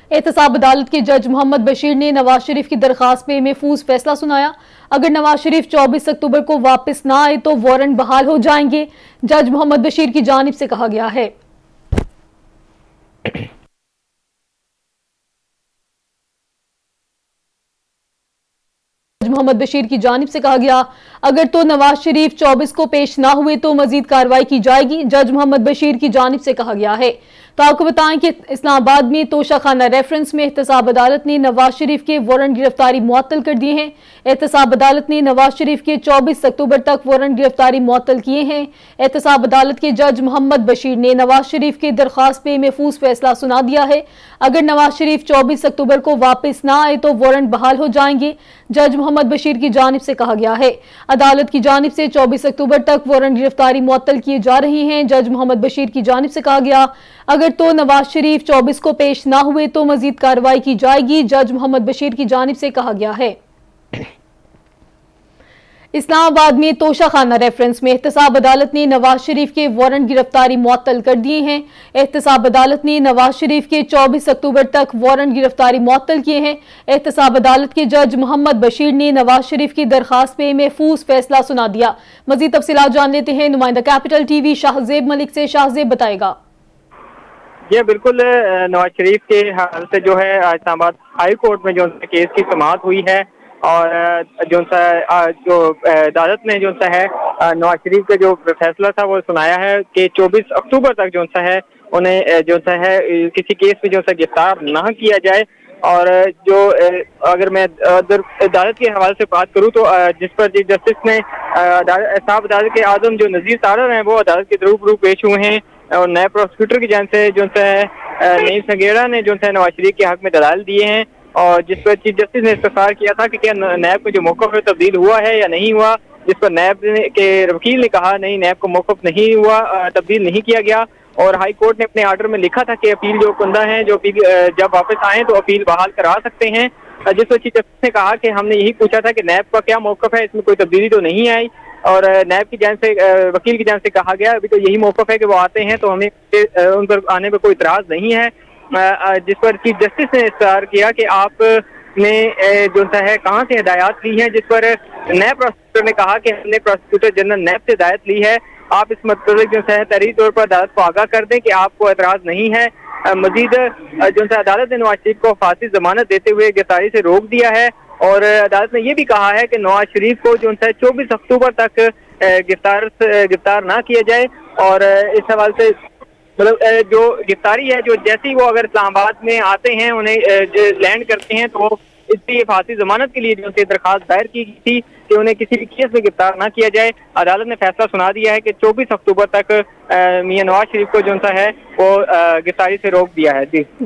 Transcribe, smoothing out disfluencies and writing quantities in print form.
एहतसाब अदालत के जज मोहम्मद बशीर ने नवाज शरीफ की दरखास्त पे महफूज फैसला सुनाया। अगर नवाज शरीफ 24 अक्टूबर को वापस ना आए तो वारंट बहाल हो जाएंगे, जज मोहम्मद बशीर की जानिब से कहा गया है। मोहम्मद बशीर की जानिब से कहा गया, अगर तो नवाज शरीफ 24 को पेश ना हुए तो मजीद कार्रवाई की जाएगी। जज मोहम्मद बशीर की जानिब से कहा गया है। तो आपको बताएं कि इस्लामाबाद में तोशाखाना रेफरेंस में एहतसाब अदालत ने नवाज शरीफ के वारंट गिरफ्तारी मुअत्तल कर दिए हैं। एहतसाब अदालत ने नवाज शरीफ के 24 अक्टूबर तक वारंट गिरफ्तारी मुअत्तल किए हैं। एहतसाब अदालत के जज मोहम्मद बशीर ने नवाज शरीफ की दरखास्त पे महफूज फैसला सुना दिया है। अगर नवाज शरीफ 24 अक्टूबर को वापस ना आए तो वारंट बहाल हो जाएंगे, जज मोहम्मद बशीर की जानिब से कहा गया है। अदालत की जानिब से 24 अक्टूबर तक वारंट गिरफ्तारी मुअत्तल किए जा रही हैं। जज मोहम्मद बशीर की जानिब से कहा गया, अगर तो नवाज शरीफ 24 को पेश ना हुए तो मजीद कार्रवाई की जाएगी। जज मोहम्मद बशीर की जानिब से कहा गया है। इस्लामाबाद में तोशाखाना रेफरेंस में एहतसाब अदालत ने नवाज शरीफ के वारंट गिरफ्तारी मुअत्तल कर दिए हैं। एहतसाब अदालत ने नवाज शरीफ के 24 अक्टूबर तक वारंट गिरफ्तारी मुअत्तल किए हैं। एहतसाब अदालत के जज मोहम्मद बशीर ने नवाज शरीफ की दरखास्त पे महफूज फैसला सुना दिया। मजीद तफसीलात जान लेते हैं नुमाइंदा कैपिटल टीवी शाहजेब मलिक से। शाहजेब बताएगा। जी बिल्कुल, नवाज शरीफ के हाल से जो है इस्लामाबाद हाई कोर्ट में जो केस की समाअत हुई है और जो अदालत ने जो है नवाज शरीफ का जो फैसला था वो सुनाया है कि 24 अक्टूबर तक जो है उन्हें जो है किसी केस में जो गिरफ्तार ना किया जाए। और जो अगर मैं अदालत के हवाले से बात करूं तो जिस पर चीफ जस्टिस ने एहतसाब अदालत के आजम जो नज़ीर तारर हैं वो अदालत के रूबरू पेश हुए हैं और नए प्रोसिक्यूटर की जान से जो है नईम संगेड़ा ने जो है नवाज शरीफ के हक में दलाल दिए हैं और जिस पर चीफ जस्टिस ने इस्तफसार किया था कि क्या नैब को जो मौक़िफ़ है तब्दील हुआ है या नहीं हुआ, जिस पर नैब के वकील ने कहा नहीं, नैब को मौक़िफ़ नहीं हुआ, तब्दील नहीं किया गया। और हाई कोर्ट ने अपने आर्डर में लिखा था कि अपील जो कुंदा हैं जो अपील जब वापस आए तो अपील बहाल करा सकते हैं। जिस पर चीफ जस्टिस ने कहा कि हमने यही पूछा था कि नैब का क्या मौक़िफ़ है, इसमें कोई तब्दीली तो नहीं आई। और नैब की जान से वकील की जान से कहा गया अभी तो यही मौक़िफ़ है कि वो आते हैं तो हमें उन पर आने पर कोई इतराज़ नहीं है। जिस पर चीफ जस्टिस ने इस्तार किया कि आपने जो है कहाँ से हिदायत ली है, जिस पर नए प्रोसिक्यूटर ने कहा कि हमने प्रोसिक्यूटर जनरल नैब से हिदायत ली है, आप इस मतलब जो है तहरीरी तौर पर अदालत को आगाह कर दें कि आपको एतराज़ नहीं है। मजीद जो है अदालत ने नवाज शरीफ को फांसी जमानत देते हुए गिरफ्तारी से रोक दिया है और अदालत ने यह भी कहा है कि नवाज शरीफ को जो है 24 अक्टूबर तक गिरफ्तार ना किया जाए। और इस हवाले से मतलब जो गिरफ्तारी है जो जैसे ही वो अगर इस्लामाबाद में आते हैं उन्हें लैंड करते हैं तो इसलिए फांसी जमानत के लिए जो दरखास्त दायर की गई थी कि उन्हें किसी भी केस में गिरफ्तार ना किया जाए। अदालत ने फैसला सुना दिया है कि 24 अक्टूबर तक मियां नवाज शरीफ को जो है वो गिरफ्तारी से रोक दिया है। जी।